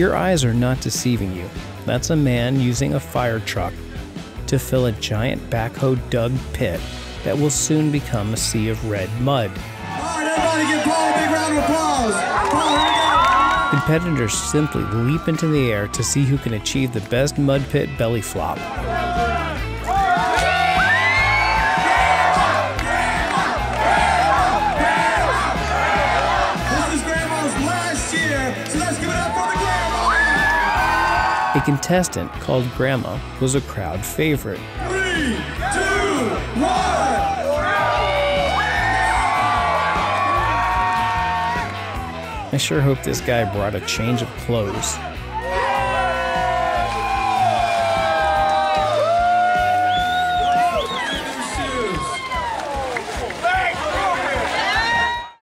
Your eyes are not deceiving you. That's a man using a fire truck to fill a giant backhoe-dug pit that will soon become a sea of red mud. All right, everybody give Paul a big round of applause. Paul, here we go. Competitors simply leap into the air to see who can achieve the best mud pit belly flop. A contestant called Grandma was a crowd favorite. 3, 2, 1. I sure hope this guy brought a change of clothes.